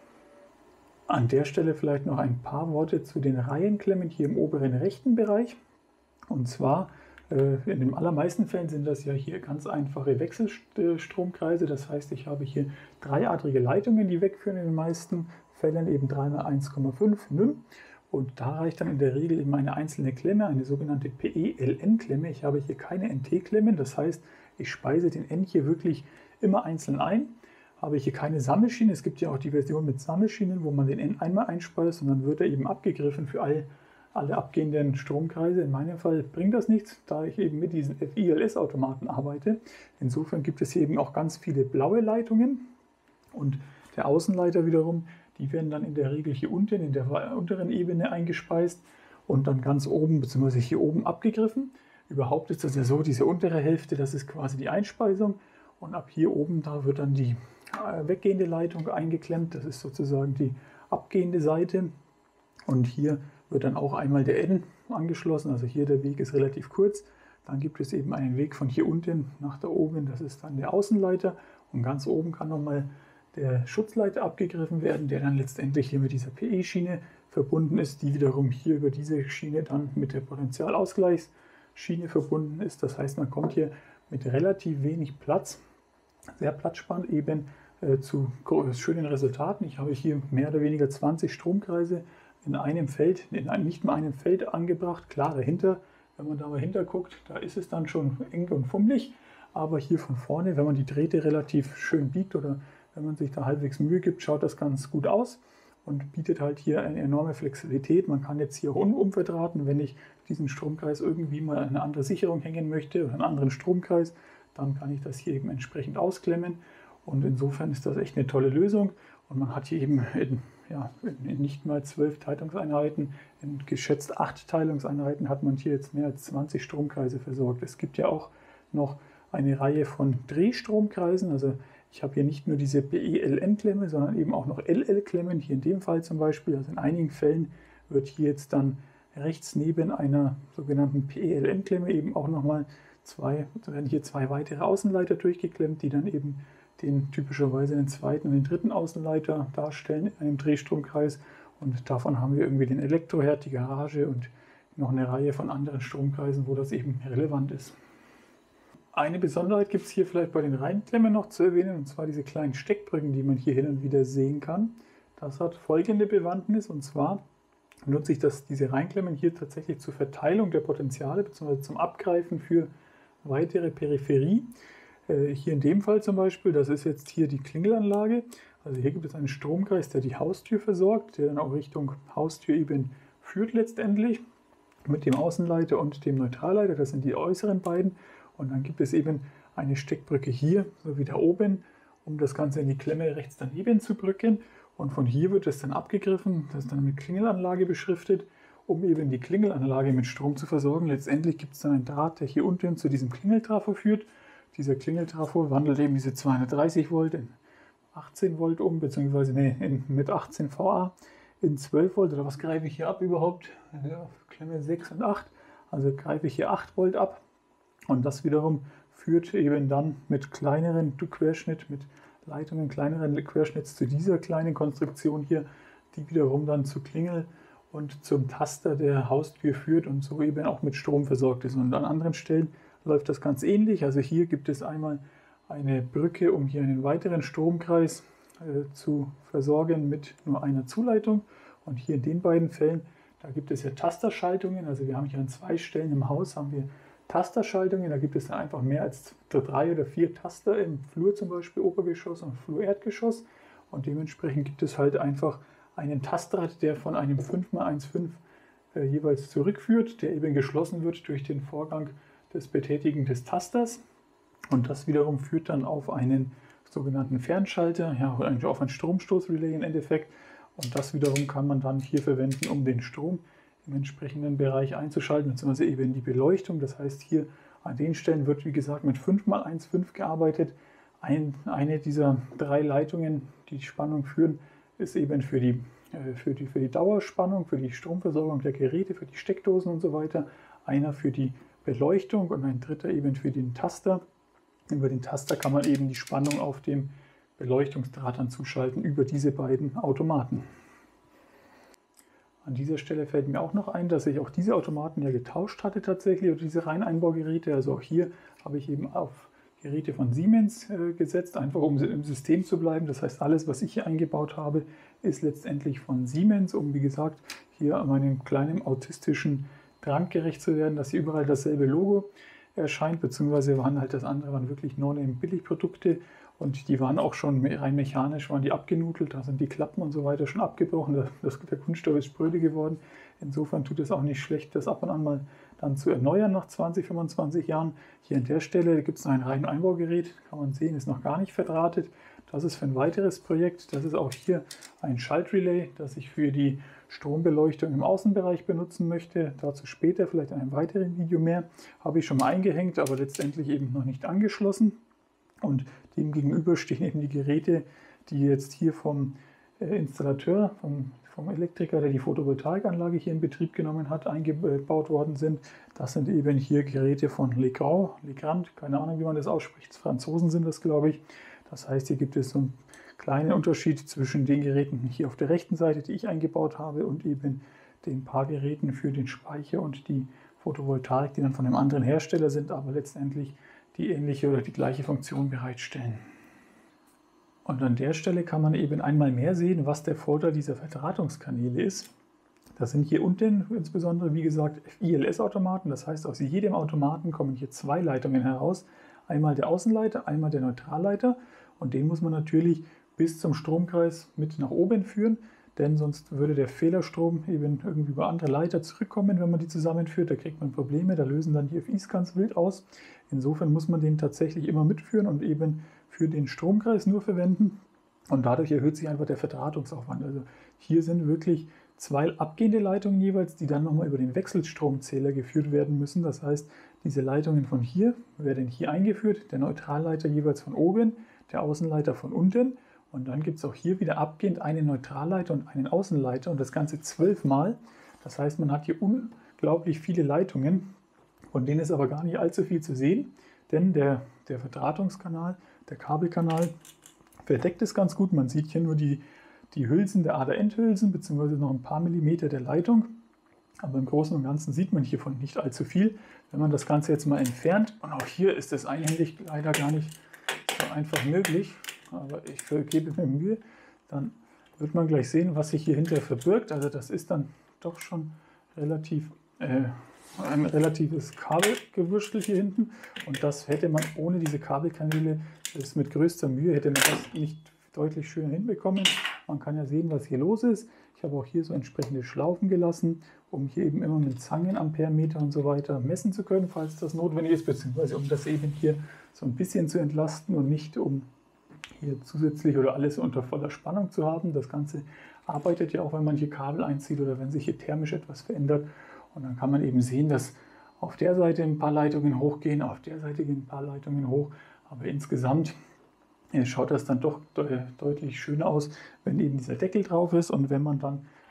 An der Stelle vielleicht noch ein paar Worte zu den Reihenklemmen hier im oberen rechten Bereich. Und zwar, äh, in den allermeisten Fällen sind das ja hier ganz einfache Wechselstromkreise. Das heißt, ich habe hier dreiadrige Leitungen, die wegführen, in den meisten Fällen eben drei mal eins Komma fünf N I M. Und da reicht dann in der Regel eben eine einzelne Klemme, eine sogenannte P E L N-Klemme. Ich habe hier keine N T-Klemmen, das heißt, ich speise den N hier wirklich immer einzeln ein. Habe ich hier keine Sammelschiene. Es gibt ja auch die Version mit Sammelschienen, wo man den N einmal einspeist und dann wird er eben abgegriffen für all, alle abgehenden Stromkreise. In meinem Fall bringt das nichts, da ich eben mit diesen F I L S-Automaten arbeite. Insofern gibt es hier eben auch ganz viele blaue Leitungen und der Außenleiter wiederum, die werden dann in der Regel hier unten in der unteren Ebene eingespeist und dann ganz oben bzw. hier oben abgegriffen. Überhaupt ist das ja so, diese untere Hälfte, das ist quasi die Einspeisung und ab hier oben, da wird dann die weggehende Leitung eingeklemmt. Das ist sozusagen die abgehende Seite und hier wird dann auch einmal der N angeschlossen. Also hier der Weg ist relativ kurz. Dann gibt es eben einen Weg von hier unten nach da oben. Das ist dann der Außenleiter und ganz oben kann nochmal der Schutzleiter abgegriffen werden, der dann letztendlich hier mit dieser P E-Schiene verbunden ist, die wiederum hier über diese Schiene dann mit der Potentialausgleichsschiene verbunden ist. Das heißt, man kommt hier mit relativ wenig Platz, sehr platzsparend eben äh, zu schönen Resultaten. Ich habe hier mehr oder weniger zwanzig Stromkreise in einem Feld, in einem, nicht mal einem Feld angebracht. Klar, dahinter, wenn man da mal hinter guckt, da ist es dann schon eng und fummelig. Aber hier von vorne, wenn man die Drähte relativ schön biegt oder wenn man sich da halbwegs Mühe gibt, schaut das ganz gut aus und bietet halt hier eine enorme Flexibilität. Man kann jetzt hier um, umverdrahten, wenn ich diesen Stromkreis irgendwie mal eine andere Sicherung hängen möchte oder einen anderen Stromkreis, dann kann ich das hier eben entsprechend ausklemmen. Und insofern ist das echt eine tolle Lösung. Und man hat hier eben in, ja, in nicht mal zwölf Teilungseinheiten, in geschätzt acht Teilungseinheiten hat man hier jetzt mehr als zwanzig Stromkreise versorgt. Es gibt ja auch noch eine Reihe von Drehstromkreisen. Also ich habe hier nicht nur diese P E L N-Klemme, sondern eben auch noch L L-Klemmen. Hier in dem Fall zum Beispiel, also in einigen Fällen wird hier jetzt dann rechts neben einer sogenannten P E L N-Klemme eben auch nochmal zwei, werden hier zwei weitere Außenleiter durchgeklemmt, die dann eben den typischerweise den zweiten und den dritten Außenleiter darstellen in einem Drehstromkreis. Und davon haben wir irgendwie den Elektroherd, die Garage und noch eine Reihe von anderen Stromkreisen, wo das eben relevant ist. Eine Besonderheit gibt es hier vielleicht bei den Reihenklemmen noch zu erwähnen, und zwar diese kleinen Steckbrücken, die man hier hin und wieder sehen kann. Das hat folgende Bewandtnis, und zwar nutze ich das, diese Reihenklemmen hier tatsächlich zur Verteilung der Potenziale bzw. zum Abgreifen für weitere Peripherie. Äh, hier in dem Fall zum Beispiel, das ist jetzt hier die Klingelanlage. Also hier gibt es einen Stromkreis, der die Haustür versorgt, der dann auch Richtung Haustür eben führt letztendlich mit dem Außenleiter und dem Neutralleiter. Das sind die äußeren beiden. Und dann gibt es eben eine Steckbrücke hier, so wie da oben, um das Ganze in die Klemme rechts daneben zu brücken. Und von hier wird es dann abgegriffen, das ist dann mit Klingelanlage beschriftet, um eben die Klingelanlage mit Strom zu versorgen. Letztendlich gibt es dann einen Draht, der hier unten zu diesem Klingeltrafo führt. Dieser Klingeltrafo wandelt eben diese zweihundertdreißig Volt in achtzehn Volt um, beziehungsweise nee, in, mit achtzehn V A in zwölf Volt. Oder was greife ich hier ab überhaupt? Ja, Klemme sechs und acht. Also greife ich hier acht Volt ab. Und das wiederum führt eben dann mit kleineren Querschnitt, mit Leitungen, kleineren Querschnitts zu dieser kleinen Konstruktion hier, die wiederum dann zur Klingel und zum Taster der Haustür führt und so eben auch mit Strom versorgt ist. Und an anderen Stellen läuft das ganz ähnlich. Also hier gibt es einmal eine Brücke, um hier einen weiteren Stromkreis äh, zu versorgen mit nur einer Zuleitung. Und hier in den beiden Fällen, da gibt es ja Tasterschaltungen. Also wir haben hier an zwei Stellen im Haus haben wir Tasterschaltungen. Da gibt es dann einfach mehr als drei oder vier Taster im Flur, zum Beispiel Obergeschoss und Flur Erdgeschoss. Und dementsprechend gibt es halt einfach einen Tastrad, der von einem fünf mal eins Komma fünf äh, jeweils zurückführt, der eben geschlossen wird durch den Vorgang des Betätigen des Tasters. Und das wiederum führt dann auf einen sogenannten Fernschalter, ja, auf ein Stromstoßrelais im Endeffekt. Und das wiederum kann man dann hier verwenden, um den Strom im entsprechenden Bereich einzuschalten, beziehungsweise eben die Beleuchtung. Das heißt, hier an den Stellen wird, wie gesagt, mit fünf mal eins Komma fünf gearbeitet. Ein, eine dieser drei Leitungen, die die Spannung führen, ist eben für die, für, die, für die Dauerspannung, für die Stromversorgung der Geräte, für die Steckdosen und so weiter. Einer für die Beleuchtung und ein dritter eben für den Taster. Über den Taster kann man eben die Spannung auf dem Beleuchtungsdraht dann zuschalten über diese beiden Automaten. An dieser Stelle fällt mir auch noch ein, dass ich auch diese Automaten ja getauscht hatte tatsächlich, oder diese Reineinbaugeräte. Also auch hier habe ich eben auf Geräte von Siemens äh, gesetzt, einfach um im System zu bleiben. Das heißt, alles, was ich hier eingebaut habe, ist letztendlich von Siemens, um, wie gesagt, hier meinem kleinen autistischen Drang gerecht zu werden, dass hier überall dasselbe Logo erscheint, beziehungsweise waren halt das andere, waren wirklich No-Name-Billigprodukte und die waren auch schon rein mechanisch, waren die abgenudelt, da sind die Klappen und so weiter schon abgebrochen, das, der Kunststoff ist spröde geworden. Insofern tut es auch nicht schlecht, das ab und an mal dann zu erneuern nach zwanzig, fünfundzwanzig Jahren. Hier an der Stelle gibt es ein rein Einbaugerät, kann man sehen, ist noch gar nicht verdrahtet. Das ist für ein weiteres Projekt. Das ist auch hier ein Schaltrelais, das ich für die Strombeleuchtung im Außenbereich benutzen möchte. Dazu später, vielleicht in einem weiteren Video mehr. Habe ich schon mal eingehängt, aber letztendlich eben noch nicht angeschlossen. Und dem gegenüber stehen eben die Geräte, die jetzt hier vom Installateur, vom, vom Elektriker, der die Photovoltaikanlage hier in Betrieb genommen hat, eingebaut worden sind. Das sind eben hier Geräte von Legrand, Legrand, keine Ahnung, wie man das ausspricht. Franzosen sind das, glaube ich. Das heißt, hier gibt es so einen kleinen Unterschied zwischen den Geräten hier auf der rechten Seite, die ich eingebaut habe, und eben den paar Geräten für den Speicher und die Photovoltaik, die dann von einem anderen Hersteller sind, aber letztendlich die ähnliche oder die gleiche Funktion bereitstellen. Und an der Stelle kann man eben einmal mehr sehen, was der Vorteil dieser Verdrahtungskanäle ist. Das sind hier unten insbesondere, wie gesagt, I L S-Automaten. Das heißt, aus jedem Automaten kommen hier zwei Leitungen heraus. Einmal der Außenleiter, einmal der Neutralleiter. Und den muss man natürlich bis zum Stromkreis mit nach oben führen, denn sonst würde der Fehlerstrom eben irgendwie über andere Leiter zurückkommen, wenn man die zusammenführt. Da kriegt man Probleme, da lösen dann die F Is ganz wild aus. Insofern muss man den tatsächlich immer mitführen und eben für den Stromkreis nur verwenden. Und dadurch erhöht sich einfach der Verdrahtungsaufwand. Also hier sind wirklich zwei abgehende Leitungen jeweils, die dann nochmal über den Wechselstromzähler geführt werden müssen. Das heißt, diese Leitungen von hier werden hier eingeführt, der Neutralleiter jeweils von oben, der Außenleiter von unten. Und dann gibt es auch hier wieder abgehend einen Neutralleiter und einen Außenleiter und das Ganze zwölfmal. Das heißt, man hat hier unglaublich viele Leitungen, von denen ist aber gar nicht allzu viel zu sehen, denn der, der Verdrahtungskanal, der Kabelkanal verdeckt es ganz gut. Man sieht hier nur die, die Hülsen der Ader-Endhülsen beziehungsweise noch ein paar Millimeter der Leitung. Aber im Großen und Ganzen sieht man hiervon nicht allzu viel. Wenn man das Ganze jetzt mal entfernt, und auch hier ist es einhändig leider gar nicht so einfach möglich, aber ich gebe mir Mühe, dann wird man gleich sehen, was sich hier hinter verbirgt. Also das ist dann doch schon relativ, äh, ein relatives Kabelgewurstel hier hinten. Und das hätte man ohne diese Kabelkanäle, das ist mit größter Mühe, hätte man das nicht deutlich schöner hinbekommen. Man kann ja sehen, was hier los ist. Ich habe auch hier so entsprechende Schlaufen gelassen, um hier eben immer mit Zangen, Amperemeter und so weiter messen zu können, falls das notwendig ist, beziehungsweise um das eben hier so ein bisschen zu entlasten und nicht um hier zusätzlich oder alles unter voller Spannung zu haben. Das Ganze arbeitet ja auch, wenn man hier Kabel einzieht oder wenn sich hier thermisch etwas verändert. Und dann kann man eben sehen, dass auf der Seite ein paar Leitungen hochgehen, auf der Seite gehen ein paar Leitungen hoch. Aber insgesamt schaut das dann doch de- deutlich schöner aus, wenn eben dieser Deckel drauf ist und wenn man dann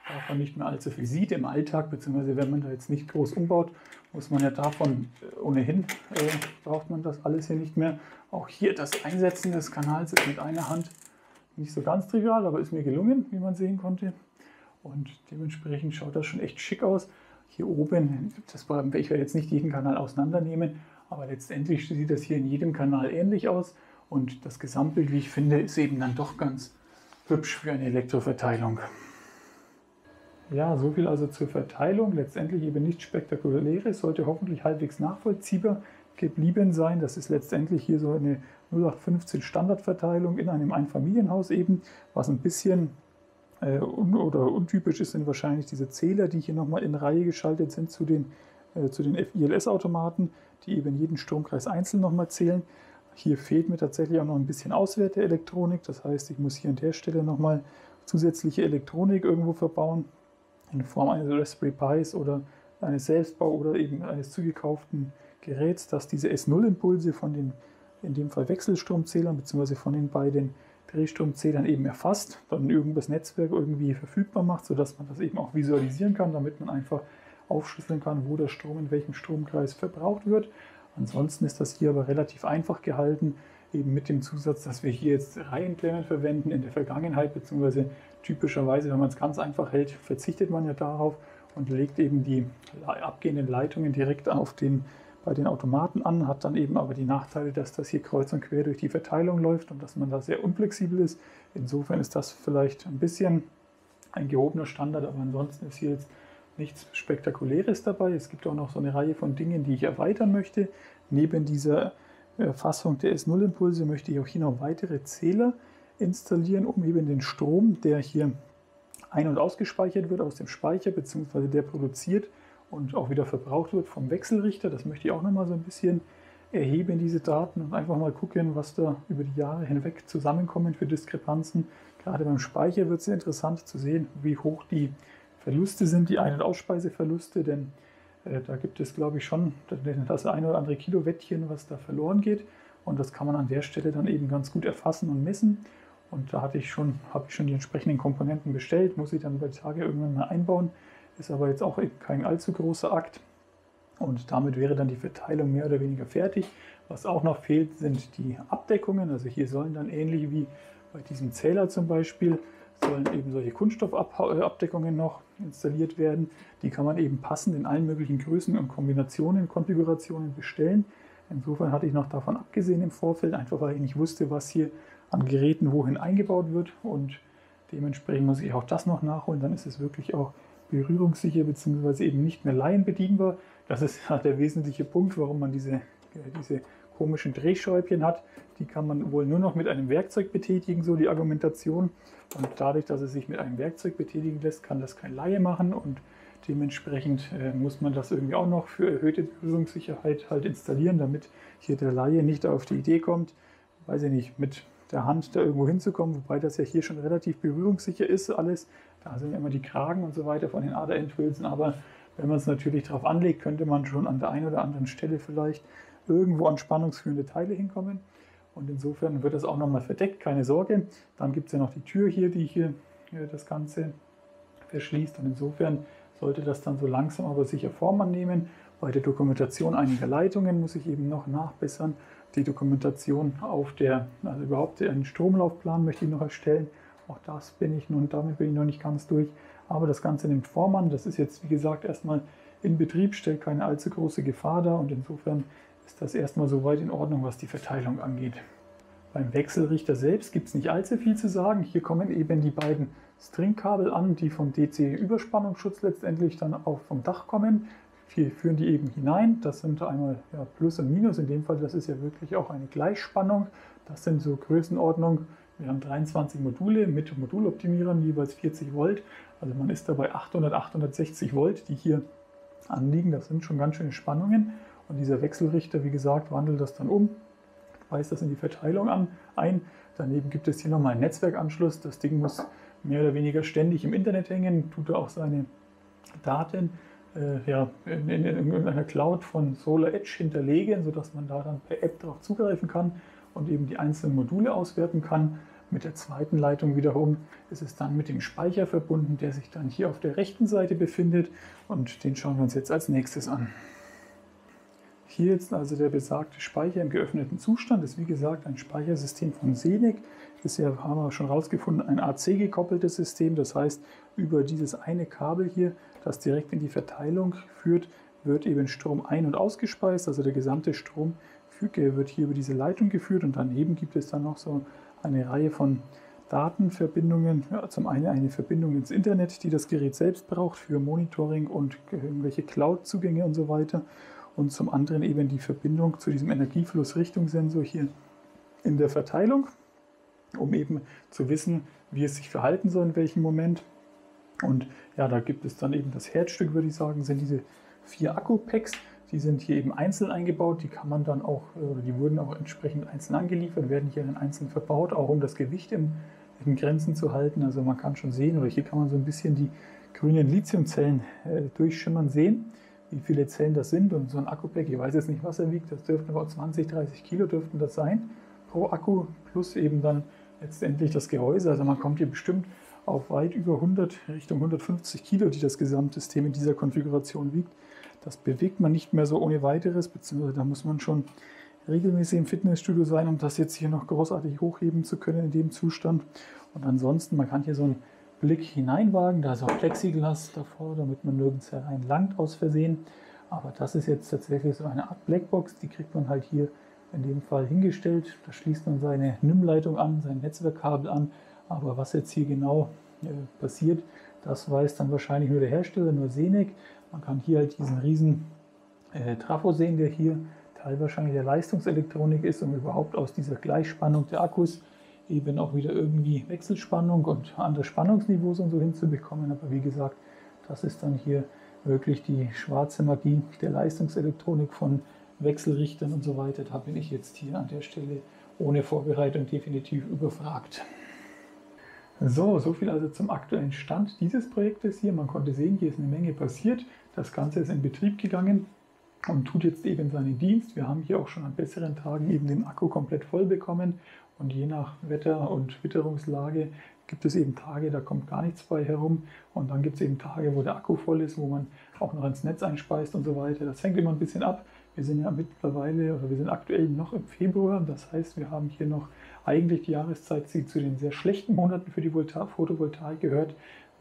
davon nicht mehr allzu viel sieht im Alltag, beziehungsweise wenn man da jetzt nicht groß umbaut, muss man ja davon ohnehin, äh, braucht man das alles hier nicht mehr. Auch hier das Einsetzen des Kanals ist mit einer Hand nicht so ganz trivial, aber ist mir gelungen, wie man sehen konnte. Und dementsprechend schaut das schon echt schick aus. Hier oben, das werde ich jetzt nicht jeden Kanal auseinandernehmen, aber letztendlich sieht das hier in jedem Kanal ähnlich aus. Und das Gesamtbild, wie ich finde, ist eben dann doch ganz hübsch für eine Elektroverteilung. Ja, so viel also zur Verteilung. Letztendlich eben nichts Spektakuläres, sollte hoffentlich halbwegs nachvollziehbar geblieben sein. Das ist letztendlich hier so eine null acht fünfzehn Standardverteilung in einem Einfamilienhaus eben. Was ein bisschen äh, un oder untypisch ist, sind wahrscheinlich diese Zähler, die hier nochmal in Reihe geschaltet sind zu den, äh, zu den F I L S-Automaten, die eben jeden Stromkreis einzeln nochmal zählen. Hier fehlt mir tatsächlich auch noch ein bisschen Auswerteelektronik. Das heißt, ich muss hier an der Stelle nochmal zusätzliche Elektronik irgendwo verbauen, in Form eines Raspberry Pis oder eines Selbstbau oder eben eines zugekauften Geräts, das diese S null Impulse von den, in dem Fall Wechselstromzählern bzw. von den beiden Drehstromzählern eben erfasst, dann irgendwas Netzwerk irgendwie verfügbar macht, sodass man das eben auch visualisieren kann, damit man einfach aufschlüsseln kann, wo der Strom in welchem Stromkreis verbraucht wird. Ansonsten ist das hier aber relativ einfach gehalten, eben mit dem Zusatz, dass wir hier jetzt Reihenklemmen verwenden. In der Vergangenheit, beziehungsweise typischerweise, wenn man es ganz einfach hält, verzichtet man ja darauf und legt eben die abgehenden Leitungen direkt auf den, bei den Automaten an, hat dann eben aber die Nachteile, dass das hier kreuz und quer durch die Verteilung läuft und dass man da sehr unflexibel ist. Insofern ist das vielleicht ein bisschen ein gehobener Standard, aber ansonsten ist hier jetzt nichts Spektakuläres dabei. Es gibt auch noch so eine Reihe von Dingen, die ich erweitern möchte. Neben dieser Erfassung der S null Impulse möchte ich auch hier noch weitere Zähler installieren, um eben den Strom, der hier ein- und ausgespeichert wird aus dem Speicher, beziehungsweise der produziert und auch wieder verbraucht wird vom Wechselrichter. Das möchte ich auch noch mal so ein bisschen erheben, diese Daten, und einfach mal gucken, was da über die Jahre hinweg zusammenkommen für Diskrepanzen. Gerade beim Speicher wird es sehr interessant zu sehen, wie hoch die Verluste sind, die Ein- und Ausspeiseverluste, denn äh, da gibt es, glaube ich, schon das eine oder andere Kilowattchen, was da verloren geht, und das kann man an der Stelle dann eben ganz gut erfassen und messen. Und da hatte ich schon, habe ich schon die entsprechenden Komponenten bestellt, muss ich dann bei Tage irgendwann mal einbauen, ist aber jetzt auch kein allzu großer Akt. Und damit wäre dann die Verteilung mehr oder weniger fertig. Was auch noch fehlt, sind die Abdeckungen. Also hier sollen dann ähnlich wie bei diesem Zähler zum Beispiel, sollen eben solche Kunststoffabdeckungen noch installiert werden. Die kann man eben passend in allen möglichen Größen und Kombinationen, Konfigurationen bestellen. Insofern hatte ich noch davon abgesehen im Vorfeld, einfach weil ich nicht wusste, was hier an Geräten wohin eingebaut wird. Und dementsprechend muss ich auch das noch nachholen. Dann ist es wirklich auch berührungssicher bzw. eben nicht mehr laienbedienbar. Das ist der wesentliche Punkt, warum man diese, diese komischen Drehschräubchen hat. Die kann man wohl nur noch mit einem Werkzeug betätigen, so die Argumentation. Und dadurch, dass es sich mit einem Werkzeug betätigen lässt, kann das kein Laie machen. Und dementsprechend äh, muss man das irgendwie auch noch für erhöhte Berührungssicherheit halt installieren, damit hier der Laie nicht auf die Idee kommt, weiß ich nicht, mit der Hand da irgendwo hinzukommen, wobei das ja hier schon relativ berührungssicher ist alles. Da sind ja immer die Kragen und so weiter von den Aderendhülsen, aber wenn man es natürlich darauf anlegt, könnte man schon an der einen oder anderen Stelle vielleicht irgendwo an spannungsführende Teile hinkommen. Und insofern wird das auch nochmal verdeckt, keine Sorge. Dann gibt es ja noch die Tür hier, die hier das Ganze verschließt. Und insofern sollte das dann so langsam aber sicher Form annehmen. Bei der Dokumentation einiger Leitungen muss ich eben noch nachbessern. Die Dokumentation auf der, also überhaupt einen Stromlaufplan möchte ich noch erstellen. Auch das bin ich nun, damit bin ich noch nicht ganz durch. Aber das Ganze nimmt Form an. Das ist jetzt, wie gesagt, erstmal in Betrieb, stellt keine allzu große Gefahr dar. Und insofern ist das erstmal soweit in Ordnung, was die Verteilung angeht. Beim Wechselrichter selbst gibt es nicht allzu viel zu sagen. Hier kommen eben die beiden Stringkabel an, die vom D C-Überspannungsschutz letztendlich dann auch vom Dach kommen. Hier führen die eben hinein. Das sind einmal ja, Plus und Minus. In dem Fall, das ist ja wirklich auch eine Gleichspannung. Das sind so Größenordnung. Wir haben dreiundzwanzig Module mit Moduloptimierern, jeweils vierzig Volt. Also man ist dabei achthundert, achthundertsechzig Volt, die hier anliegen. Das sind schon ganz schöne Spannungen. Und dieser Wechselrichter, wie gesagt, wandelt das dann um, weist das in die Verteilung an, ein. Daneben gibt es hier nochmal einen Netzwerkanschluss. Das Ding muss mehr oder weniger ständig im Internet hängen, tut er auch seine Daten äh, ja, in, in, in irgendeiner Cloud von SolarEdge hinterlegen, sodass man da dann per App darauf zugreifen kann und eben die einzelnen Module auswerten kann. Mit der zweiten Leitung wiederum ist es dann mit dem Speicher verbunden, der sich dann hier auf der rechten Seite befindet, und den schauen wir uns jetzt als nächstes an. Hier jetzt also der besagte Speicher im geöffneten Zustand. Das ist wie gesagt ein Speichersystem von Senec. Das ist ja, haben wir schon rausgefunden, ein A C gekoppeltes System. Das heißt, über dieses eine Kabel hier, das direkt in die Verteilung führt, wird eben Strom ein- und ausgespeist. Also der gesamte Strom wird hier über diese Leitung geführt, und daneben gibt es dann noch so eine Reihe von Datenverbindungen. Ja, zum einen eine Verbindung ins Internet, die das Gerät selbst braucht für Monitoring und irgendwelche Cloud-Zugänge und so weiter. Und zum anderen eben die Verbindung zu diesem Energieflussrichtungssensor hier in der Verteilung, um eben zu wissen, wie es sich verhalten soll in welchem Moment. Und ja, da gibt es dann eben das Herzstück, würde ich sagen, sind diese vier Akku-Packs. Die sind hier eben einzeln eingebaut, die kann man dann auch, oder die wurden auch entsprechend einzeln angeliefert, werden hier dann einzeln verbaut, auch um das Gewicht in, in Grenzen zu halten. Also man kann schon sehen, oder hier kann man so ein bisschen die grünen Lithiumzellen äh, durchschimmern sehen, wie viele Zellen das sind. Und so ein Akku-Pack, ich weiß jetzt nicht, was er wiegt, das dürften aber zwanzig, dreißig Kilo dürften das sein pro Akku, plus eben dann letztendlich das Gehäuse. Also man kommt hier bestimmt auf weit über hundert, Richtung hundertfünfzig Kilo, die das Gesamtsystem in dieser Konfiguration wiegt. Das bewegt man nicht mehr so ohne weiteres, beziehungsweise da muss man schon regelmäßig im Fitnessstudio sein, um das jetzt hier noch großartig hochheben zu können in dem Zustand. Und ansonsten, man kann hier so einen Blick hineinwagen, da ist auch Plexiglas davor, damit man nirgends hereinlangt aus Versehen. Aber das ist jetzt tatsächlich so eine Art Blackbox, die kriegt man halt hier in dem Fall hingestellt. Da schließt man seine N I M-Leitung an, sein Netzwerkkabel an. Aber was jetzt hier genau äh, passiert, das weiß dann wahrscheinlich nur der Hersteller, nur Senec. Man kann hier halt diesen riesen äh, Trafo sehen, der hier Teil wahrscheinlich der Leistungselektronik ist, um überhaupt aus dieser Gleichspannung der Akkus eben auch wieder irgendwie Wechselspannung und andere Spannungsniveaus und so hinzubekommen. Aber wie gesagt, das ist dann hier wirklich die schwarze Magie der Leistungselektronik von Wechselrichtern und so weiter. Da bin ich jetzt hier an der Stelle ohne Vorbereitung definitiv überfragt. So, so viel also zum aktuellen Stand dieses Projektes hier. Man konnte sehen, hier ist eine Menge passiert. Das Ganze ist in Betrieb gegangen und tut jetzt eben seinen Dienst. Wir haben hier auch schon an besseren Tagen eben den Akku komplett voll bekommen. Und je nach Wetter und Witterungslage gibt es eben Tage, da kommt gar nichts bei herum. Und dann gibt es eben Tage, wo der Akku voll ist, wo man auch noch ins Netz einspeist und so weiter. Das hängt immer ein bisschen ab. Wir sind ja mittlerweile, oder wir sind aktuell noch im Februar. Das heißt, wir haben hier noch eigentlich die Jahreszeit, die zu den sehr schlechten Monaten für die Photovoltaik gehört.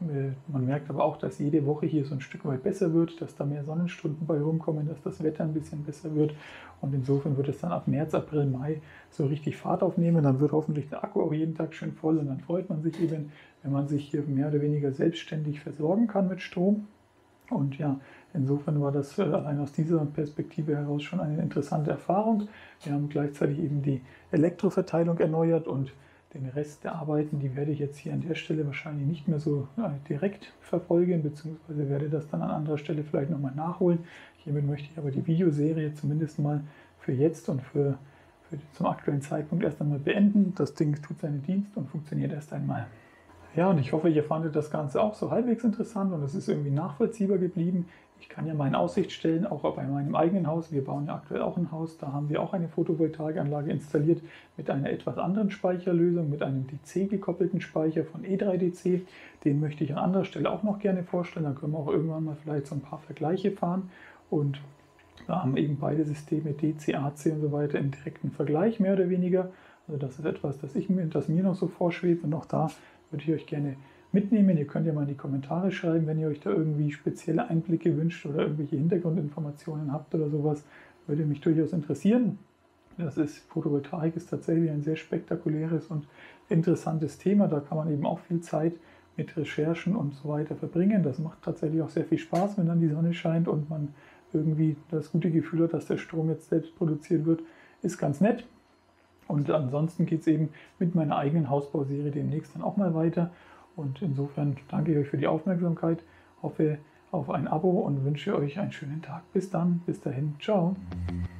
Man merkt aber auch, dass jede Woche hier so ein Stück weit besser wird, dass da mehr Sonnenstunden bei rumkommen, dass das Wetter ein bisschen besser wird. Und insofern wird es dann ab März, April, Mai so richtig Fahrt aufnehmen. Dann wird hoffentlich der Akku auch jeden Tag schön voll, und dann freut man sich eben, wenn man sich hier mehr oder weniger selbstständig versorgen kann mit Strom. Und ja, insofern war das allein aus dieser Perspektive heraus schon eine interessante Erfahrung. Wir haben gleichzeitig eben die Elektroverteilung erneuert, und den Rest der Arbeiten, die werde ich jetzt hier an der Stelle wahrscheinlich nicht mehr so direkt verfolgen, beziehungsweise werde das dann an anderer Stelle vielleicht nochmal nachholen. Hiermit möchte ich aber die Videoserie zumindest mal für jetzt und für, für zum aktuellen Zeitpunkt erst einmal beenden. Das Ding tut seinen Dienst und funktioniert erst einmal. Ja, und ich hoffe, ihr fandet das Ganze auch so halbwegs interessant und es ist irgendwie nachvollziehbar geblieben. Ich kann ja meine Aussicht stellen, auch bei meinem eigenen Haus. Wir bauen ja aktuell auch ein Haus, da haben wir auch eine Photovoltaikanlage installiert mit einer etwas anderen Speicherlösung, mit einem D C gekoppelten Speicher von E drei D C. Den möchte ich an anderer Stelle auch noch gerne vorstellen. Dann können wir auch irgendwann mal vielleicht so ein paar Vergleiche fahren. Und da haben eben beide Systeme D C, A C und so weiter im direkten Vergleich, mehr oder weniger. Also das ist etwas, das, ich, das mir noch so vorschwebt, und auch da würde ich euch gerne mitnehmen. Ihr könnt ja mal in die Kommentare schreiben, wenn ihr euch da irgendwie spezielle Einblicke wünscht oder irgendwelche Hintergrundinformationen habt oder sowas. Würde mich durchaus interessieren. Das ist, Photovoltaik ist tatsächlich ein sehr spektakuläres und interessantes Thema. Da kann man eben auch viel Zeit mit Recherchen und so weiter verbringen. Das macht tatsächlich auch sehr viel Spaß, wenn dann die Sonne scheint und man irgendwie das gute Gefühl hat, dass der Strom jetzt selbst produziert wird. Ist ganz nett. Und ansonsten geht es eben mit meiner eigenen Hausbauserie demnächst dann auch mal weiter. Und insofern danke ich euch für die Aufmerksamkeit, hoffe auf ein Abo und wünsche euch einen schönen Tag. Bis dann, bis dahin, ciao.